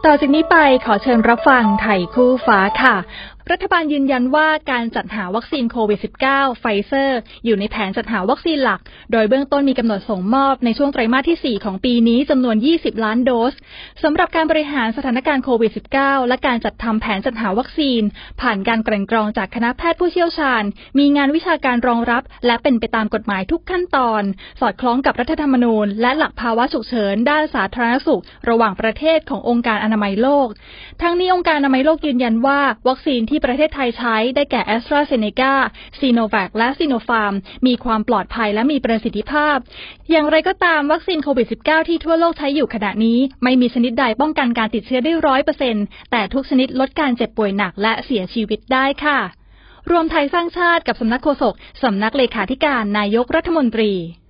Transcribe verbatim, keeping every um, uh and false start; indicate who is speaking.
Speaker 1: ต่อจากนี้ไปขอเชิญรับฟังไทยคู่ฟ้าค่ะรัฐบาลยืนยันว่าการจัดหาวัคซีนโควิด สิบเก้า ไฟเซอร์อยู่ในแผนจัดหาวัคซีนหลักโดยเบื้องต้นมีกำหนดส่งมอบในช่วงไตรมาสที่สี่ของปีนี้จำนวนยี่สิบล้านโดสสำหรับการบริหารสถานการณ์โควิด สิบเก้า และการจัดทำแผนจัดหาวัคซีนผ่านการกลั่นกรองจากคณะแพทย์ผู้เชี่ยวชาญมีงานวิชาการรองรับและเป็นไปตามกฎหมายทุกขั้นตอนสอดคล้องกับรัฐธรรมนูญและหลักภาวะฉุกเฉินด้านสาธารณสุขระหว่างประเทศขององค์การอนามัยโลกทั้งนี้องค์การอนามัยโลกยืนยันว่าวัคซีนที่ประเทศไทยใช้ได้แก่ AstraZeneca, Sinovac และ Sinopharm มีความปลอดภัยและมีประสิทธิภาพอย่างไรก็ตามวัคซีนโควิด สิบเก้า ที่ทั่วโลกใช้อยู่ขณะนี้ไม่มีชนิดใดป้องกันการติดเชื้อได้ ร้อยเปอร์เซ็นต์ แต่ทุกชนิดลดการเจ็บป่วยหนักและเสียชีวิตได้ค่ะรวมไทยสร้างชาติกับสำนักโฆษกสำนักเลขาธิการนายกรัฐมนตรี